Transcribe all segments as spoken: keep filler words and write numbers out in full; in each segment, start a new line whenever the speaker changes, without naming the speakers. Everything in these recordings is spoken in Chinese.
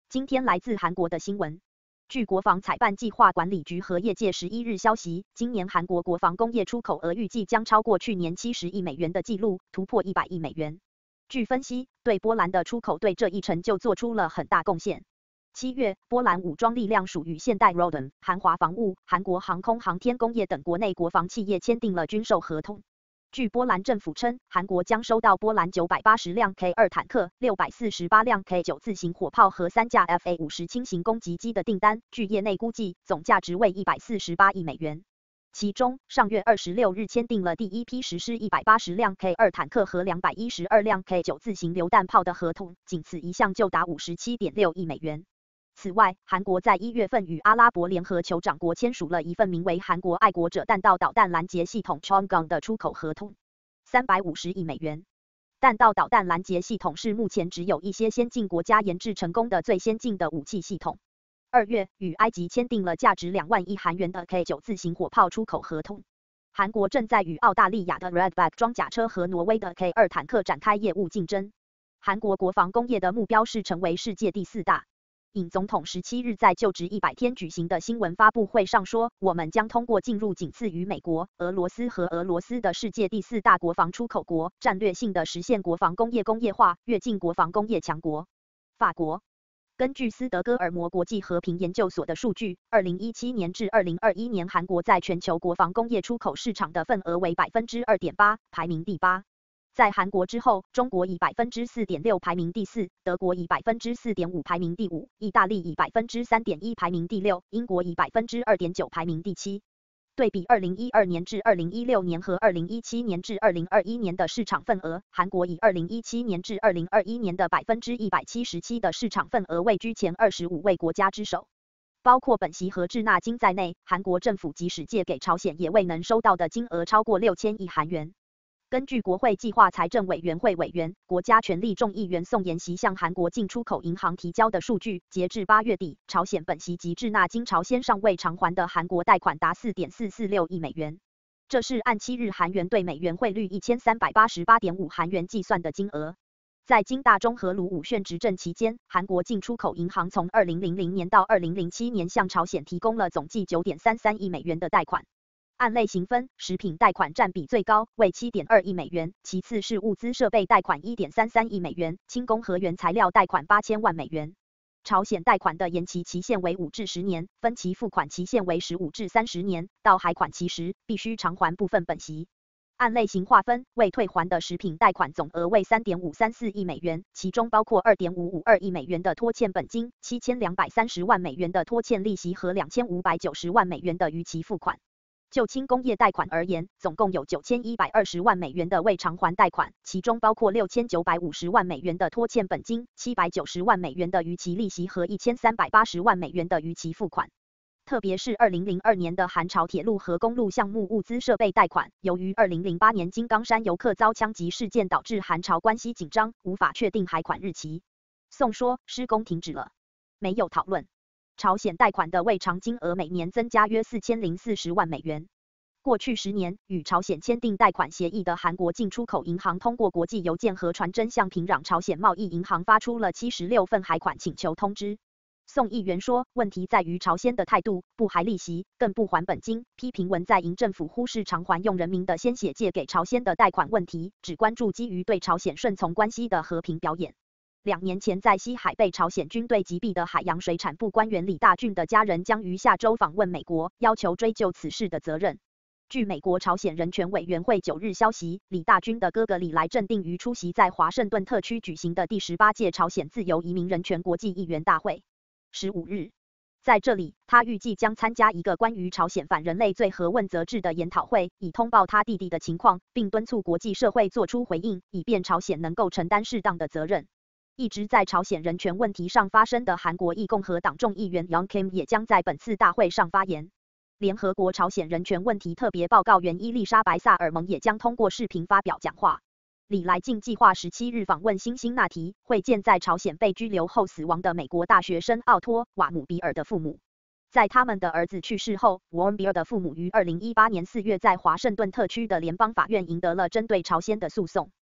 今天来自韩国的新闻。据国防采办计划管理局和业界十一日消息，今年韩国国防工业出口额预计将超过去年七十亿美元的纪录，突破一百亿美元。据分析，对波兰的出口对这一成就做出了很大贡献。七月，波兰武装力量属与现代 Rodon、韩华防务、韩国航空航天工业等国内国防企业签订了军售合同。据波兰政府称，韩国将收到波兰九百八十辆 K 二 坦克、六百四十八辆 K 九 自行火炮和三架 F A 五十 轻型攻击机的订单，据业内估计，总价值为一百四十八亿美元。其中，上月二十六日签订了第一批实施一百八十辆 K 二 坦克和两百一十二辆 K 九 自行榴弹炮的合同，仅此一项就达 五十七点六亿美元。此外，韩国在一月份与阿拉伯联合酋长国签署了一份名为韩国爱国者弹道导弹拦截系统 Cheongung 的出口合同，三百五十亿美元。弹道导弹拦截系统是目前只有一些先进国家研制成功的最先进的武器系统。二月，与埃及签订了价值两万亿韩元的 K 九 自行火炮出口合同。韩国正在与澳大利亚的 Redback 装甲车和挪威的 K 二 坦克展开业务竞争。韩国国防工业的目标是成为世界第四大。尹总统十七日在就职一百天举行的新闻发布会上说，我们将通过进入仅次于美国、俄罗斯和俄罗斯的世界第四大国防出口国，战略性的实现国防工业工业化，跃进国防工业强国。法国。根据斯德哥尔摩国际和平研究所的数据，二零一七年至二零二一年韩国在全球国防工业出口市场的份额为 百分之二点八， 排名第八。在韩国之后，中国以 百分之四点六 排名第四，德国以 百分之四点五 排名第五，意大利以 百分之三点一 排名第六，英国以 百分之二点九 排名第七。对比二零一二年至二零一六年和二零一七年至二零二一年的市场份额，韩国以二零一七年至二零二一年的 百分之一百七十七 的市场份额位居前二十五位国家之首。包括本息和滞纳金在内，韩国政府即使借给朝鲜也未能收到的金额超过六千亿韩元。根据国会计划财政委员会委员、国家权力众议员宋延熙向韩国进出口银行提交的数据，截至八月底，朝鲜本息及滞纳金朝鲜尚未偿还的韩国贷款达 四点四四六亿美元，这是按七日韩元对美元汇率一千三百八十八点五韩元计算的金额。在金大中和卢武铉执政期间，韩国进出口银行从二零零零年到二零零七年向朝鲜提供了总计 九点三三亿美元的贷款。按类型分，食品贷款占比最高，为 七点二亿美元，其次是物资设备贷款 一点三三亿美元，轻工和原材料贷款八千万美元。朝鲜贷款的延期期限为五至十年，分期付款期限为十五至三十年，到还款期时必须偿还部分本息。按类型划分，未退还的食品贷款总额为 三点五三四亿美元，其中包括 二点五五二亿美元的拖欠本金、七千两百三十万美元的拖欠利息和两千五百九十万美元的逾期付款。就轻工业贷款而言，总共有九千一百二十万美元的未偿还贷款，其中包括六千九百五十万美元的拖欠本金、七百九十万美元的逾期利息和一千三百八十万美元的逾期付款。特别是二零零二年的韩朝铁路和公路项目物资设备贷款，由于二零零八年金刚山游客遭枪击事件导致韩朝关系紧张，无法确定还款日期。宋说，施工停止了，没有讨论。朝鲜贷款的未偿金额每年增加约四千零四十万美元。过去十年，与朝鲜签订贷款协议的韩国进出口银行通过国际邮件和传真向平壤朝鲜贸易银行发出了七十六份还款请求通知。宋议员说，问题在于朝鲜的态度，不还利息，更不还本金，批评文在寅政府忽视偿还用人民的鲜血借给朝鲜的贷款问题，只关注基于对朝鲜顺从关系的和平表演。两年前在西海被朝鲜军队击毙的海洋水产部官员李大俊的家人将于下周访问美国，要求追究此事的责任。据美国朝鲜人权委员会九日消息，李大军的哥哥李来正定于出席在华盛顿特区举行的第十八届朝鲜自由移民人权国际议员大会。十五日，在这里，他预计将参加一个关于朝鲜反人类罪和问责制的研讨会，以通报他弟弟的情况，并敦促国际社会做出回应，以便朝鲜能够承担适当的责任。一直在朝鲜人权问题上发声的韩国裔共和党众议员 Young Kim 也将在本次大会上发言。联合国朝鲜人权问题特别报告员伊丽莎白·萨尔蒙也将通过视频发表讲话。李来进计划十七日访问辛辛那提，会见在朝鲜被拘留后死亡的美国大学生奥托·瓦姆比尔的父母。在他们的儿子去世后，沃恩比尔的父母于二零一八年四月在华盛顿特区的联邦法院赢得了针对朝鲜的诉讼。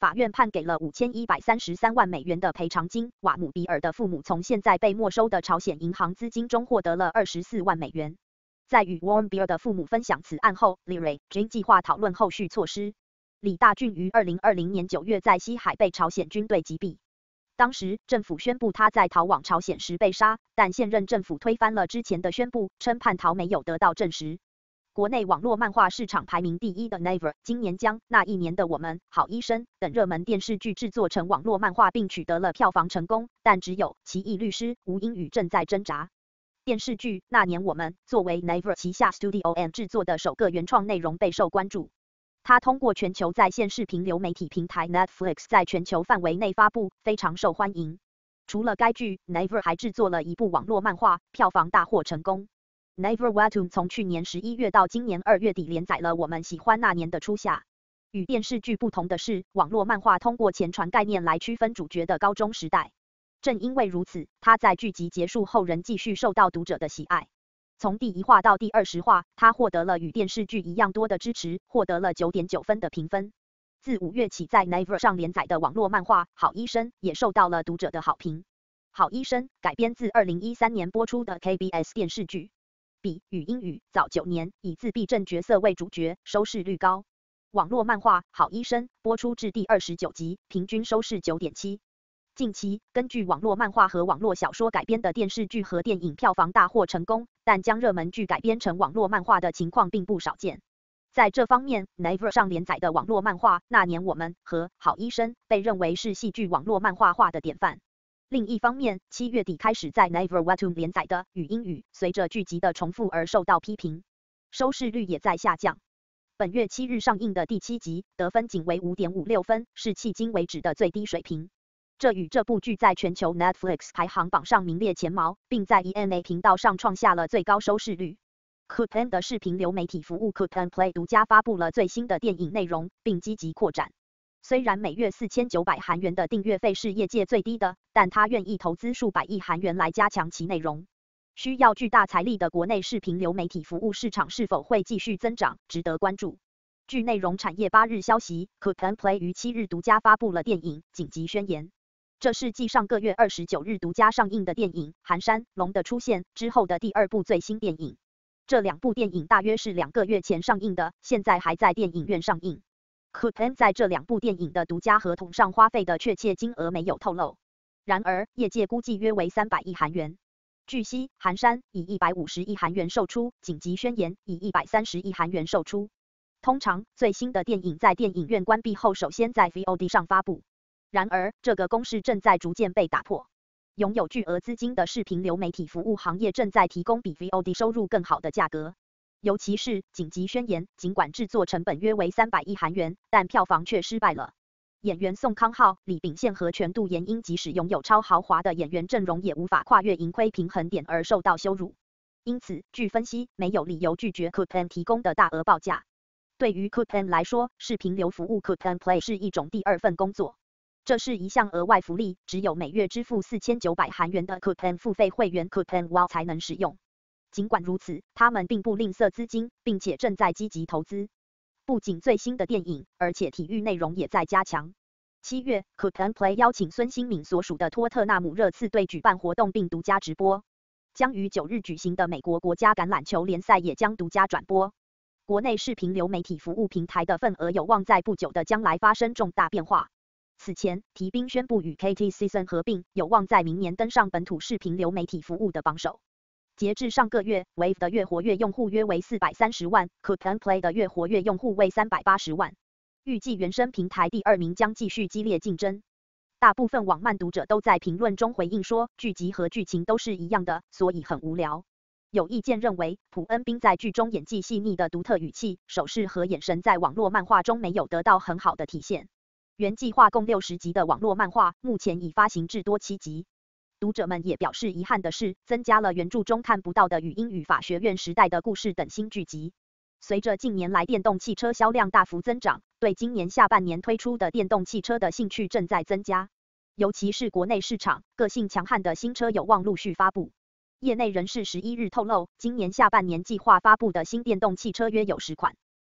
法院判给了五千一百三十三万美元的赔偿金。瓦姆比尔的父母从现在被没收的朝鲜银行资金中获得了二十四万美元。在与 Warren Beer 的父母分享此案后 ，Lee Jin 计划讨论后续措施。李大俊于二零二零年九月在西海被朝鲜军队击毙。当时政府宣布他在逃往朝鲜时被杀，但现任政府推翻了之前的宣布，称叛逃没有得到证实。国内网络漫画市场排名第一的 Naver， 今年将《那一年的我们》、《好医生》等热门电视剧制作成网络漫画，并取得了票房成功，但只有《奇异律师》吴英语正在挣扎。电视剧《那年我们》作为 Naver 旗下 Studio M 制作的首个原创内容备受关注。它通过全球在线视频流媒体平台 Netflix 在全球范围内发布，非常受欢迎。除了该剧 ，Naver 还制作了一部网络漫画，票房大获成功。Naver Webtoon 从去年十一月到今年二月底连载了我们喜欢那年的初夏。与电视剧不同的是，网络漫画通过前传概念来区分主角的高中时代。正因为如此，它在剧集结束后仍继续受到读者的喜爱。从第一话到第二十话，它获得了与电视剧一样多的支持，获得了 九点九 分的评分。自五月起在 Naver 上连载的网络漫画《好医生》也受到了读者的好评。《好医生》改编自二零一三年播出的 K B S 电视剧，比与英语早九年，以自闭症角色为主角，收视率高。网络漫画《好医生》播出至第二十九集，平均收视 九点七。近期，根据网络漫画和网络小说改编的电视剧和电影票房大获成功，但将热门剧改编成网络漫画的情况并不少见。在这方面 ，Naver 上连载的网络漫画《那年我们》和《好医生》被认为是戏剧网络漫画化的典范。另一方面，七月底开始在 Naver Webtoon 连载的《语英语》，随着剧集的重复而受到批评，收视率也在下降。本月七日上映的第七集，得分仅为 五点五六 分，是迄今为止的最低水平。这与这部剧在全球 Netflix 排行榜上名列前茅，并在 E N A 频道上创下了最高收视率。Coupang 的视频流媒体服务 Coupang Play 独家发布了最新的电影内容，并积极扩展。虽然每月四千九百韩元的订阅费是业界最低的，但他愿意投资数百亿韩元来加强其内容。需要巨大财力的国内视频流媒体服务市场是否会继续增长，值得关注。据内容产业八日消息 ，Coupang Play 于七日独家发布了电影《紧急宣言》。这是继上个月二十九日独家上映的电影《寒山龙的出现》之后的第二部最新电影。这两部电影大约是两个月前上映的，现在还在电影院上映。Coupang 在这两部电影的独家合同上花费的确切金额没有透露，然而业界估计约为三百亿韩元。据悉，《寒山》以一百五十亿韩元售出，《紧急宣言》以一百三十亿韩元售出。通常，最新的电影在电影院关闭后首先在 V O D 上发布。然而，这个公式正在逐渐被打破。拥有巨额资金的视频流媒体服务行业正在提供比 V O D 收入更好的价格。尤其是《紧急宣言》，尽管制作成本约为三百亿韩元，但票房却失败了。演员宋康昊、李秉宪和全度妍因即使拥有超豪华的演员阵容，也无法跨越盈亏平衡点而受到羞辱。因此，据分析，没有理由拒绝 Coupang 提供的大额报价。对于 Coupang 来说，视频流服务 Coupang Play 是一种第二份工作。这是一项额外福利，只有每月支付四千九百韩元的 Coupang 付费会员 Coupang Wow 才能使用。尽管如此，他们并不吝啬资金，并且正在积极投资。不仅最新的电影，而且体育内容也在加强。七月 ，Coupang Play 邀请孙兴敏所属的托特纳姆热刺队举办活动并独家直播。将于九日举行的美国国家橄榄球联赛也将独家转播。国内视频流媒体服务平台的份额有望在不久的将来发生重大变化。此前，提宾宣布与 K T Season 合并，有望在明年登上本土视频流媒体服务的榜首。截至上个月 ，Wave 的月活跃用户约为四百三十万 ，Coupang Play 的月活跃用户为三百八十万。预计原生平台第二名将继续激烈竞争。大部分网漫读者都在评论中回应说，剧集和剧情都是一样的，所以很无聊。有意见认为，朴恩斌在剧中演技细腻的独特语气、手势和眼神在网络漫画中没有得到很好的体现。原计划共六十集的网络漫画，目前已发行至多七集。读者们也表示遗憾的是，增加了原著中看不到的语音与法学院时代的故事等新剧集。随着近年来电动汽车销量大幅增长，对今年下半年推出的电动汽车的兴趣正在增加。尤其是国内市场，个性强悍的新车有望陆续发布。业内人士十一日透露，今年下半年计划发布的新电动汽车约有十款。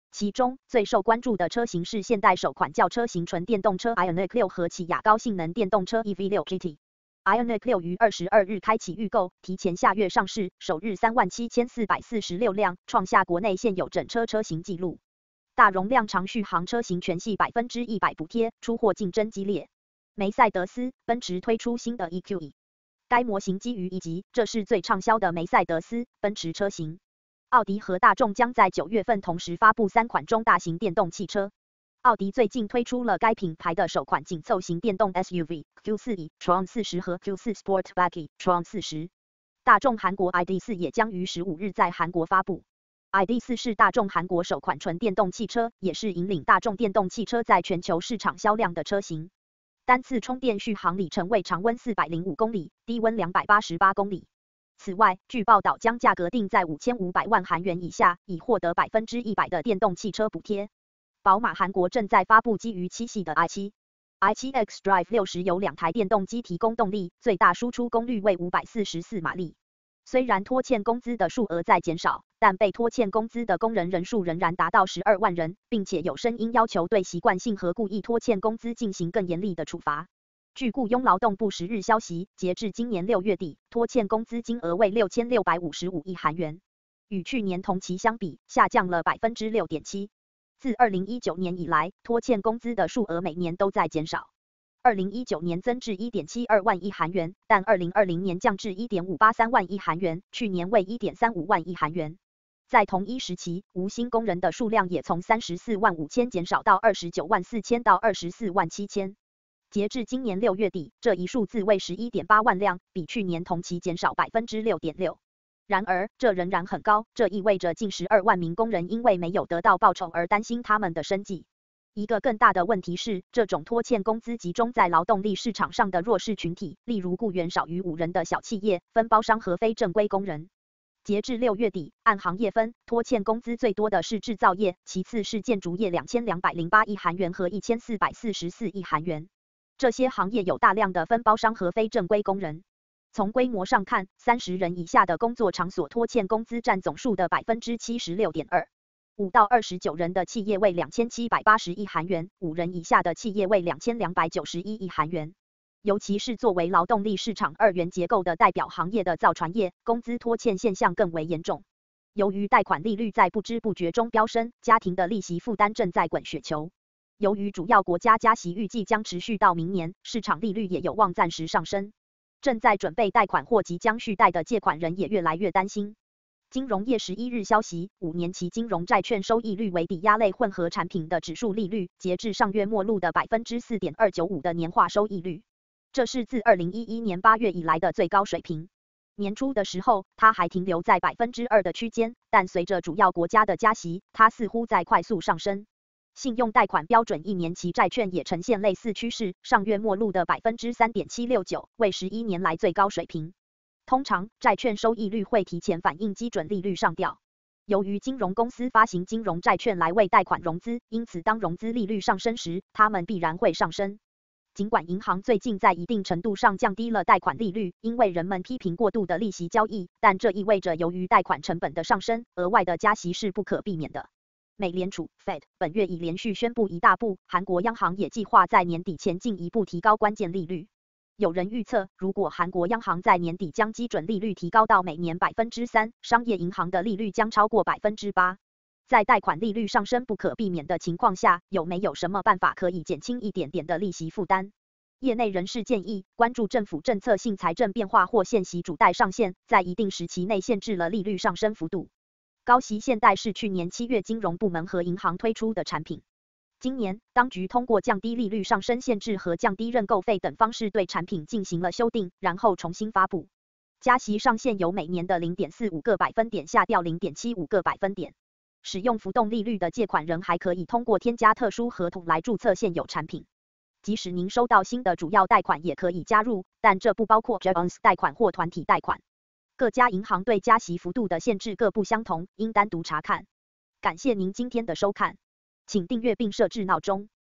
其中最受关注的车型是现代首款轿车型纯电动车 Ioniq 六和起亚高性能电动车 E V 六 G T。Ioniq 六于二十二日开启预购，提前下月上市，首日三万七千四百四十六辆，创下国内现有整车车型纪录。大容量长续航车型全系百分之一百补贴，出货竞争激烈。梅赛德斯奔驰推出新的 E Q E， 该模型基于一级，这是最畅销的梅赛德斯奔驰车型。奥迪和大众将在九月份同时发布三款中大型电动汽车。奥迪最近推出了该品牌的首款紧凑型电动 S U V Q 四 e Tron 四十和 Q 四 Sportback Tron 四十。大众韩国 I D 四也将于十五日在韩国发布。I D 四是大众韩国首款纯电动汽车，也是引领大众电动汽车在全球市场销量的车型。单次充电续航里程为常温四百零五公里，低温两百八十八公里。此外，据报道将价格定在五千五百万韩元以下，以获得百分之一百的电动汽车补贴。宝马韩国正在发布基于七系的 i 七。i 七 X Drive 六十由两台电动机提供动力，最大输出功率为五百四十四马力。虽然拖欠工资的数额在减少，但被拖欠工资的工人人数仍然达到十二万人，并且有声音要求对习惯性和故意拖欠工资进行更严厉的处罚。据雇佣劳动部十日消息，截至今年六月底，拖欠工资金额为六千六百五十五亿韩元，与去年同期相比，下降了 百分之六点七。自二零一九年以来，拖欠工资的数额每年都在减少。二零一九年增至 一点七二万亿韩元，但二零二零年降至 一点五八三万亿韩元，去年为 一点三五万亿韩元。在同一时期，无薪工人的数量也从三十四万五千减少到二十九万四千到二十四万七千。截至今年六月底，这一数字为 十一点八万辆，比去年同期减少 百分之六点六。然而，这仍然很高，这意味着近十二万名工人因为没有得到报酬而担心他们的生计。一个更大的问题是，这种拖欠工资集中在劳动力市场上的弱势群体，例如雇员少于五人的小企业、分包商和非正规工人。截至六月底，按行业分，拖欠工资最多的是制造业，其次是建筑业两千两百零八亿韩元和一千四百四十四亿韩元。这些行业有大量的分包商和非正规工人。从规模上看，三十人以下的工作场所拖欠工资占总数的 百分之七十六点二。五到二十九人的企业为两千七百八十亿韩元，五人以下的企业为两千两百九十一亿韩元。尤其是作为劳动力市场二元结构的代表行业的造船业，工资拖欠现象更为严重。由于贷款利率在不知不觉中飙升，家庭的利息负担正在滚雪球。由于主要国家加息预计将持续到明年，市场利率也有望暂时上升。正在准备贷款或即将续贷的借款人也越来越担心。金融业十一日消息，五年期金融债券收益率为抵押类混合产品的指数利率，截至上月末录的 百分之四点二九五 的年化收益率，这是自二零一一年八月以来的最高水平。年初的时候，它还停留在 百分之二 的区间，但随着主要国家的加息，它似乎在快速上升。信用贷款标准一年期债券也呈现类似趋势，上月末录的 百分之三点七六九，为十一年来最高水平。通常，债券收益率会提前反映基准利率上调。由于金融公司发行金融债券来为贷款融资，因此当融资利率上升时，它们必然会上升。尽管银行最近在一定程度上降低了贷款利率，因为人们批评过度的利息交易，但这意味着由于贷款成本的上升，额外的加息是不可避免的。美联储 Fed 本月已连续宣布一大步，韩国央行也计划在年底前进一步提高关键利率。有人预测，如果韩国央行在年底将基准利率提高到每年 百分之三， 商业银行的利率将超过 百分之八。在贷款利率上升不可避免的情况下，有没有什么办法可以减轻一点点的利息负担？业内人士建议，关注政府政策性财政变化或现息主贷上限，在一定时期内限制了利率上升幅度。高息限贷是去年七月金融部门和银行推出的产品。今年，当局通过降低利率上升限制和降低认购费等方式对产品进行了修订，然后重新发布。加息上限由每年的 零点四五个百分点下调 零点七五个百分点。使用浮动利率的借款人还可以通过添加特殊合同来注册现有产品。即使您收到新的主要贷款也可以加入，但这不包括 Jones 贷款或团体贷款。各家银行对加息幅度的限制各不相同，应单独查看。感谢您今天的收看，请订阅并设置闹钟。